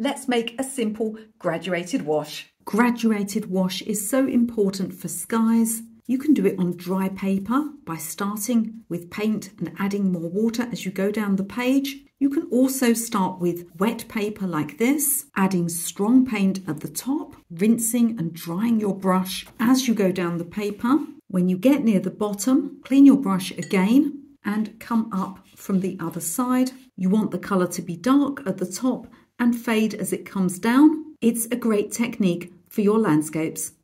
Let's make a simple graduated wash. Graduated wash is so important for skies. You can do it on dry paper by starting with paint and adding more water as you go down the page. You can also start with wet paper like this, adding strong paint at the top, rinsing and drying your brush as you go down the paper. When you get near the bottom, clean your brush again and come up from the other side. You want the colour to be dark at the top and fade as it comes down. It's a great technique for your landscapes.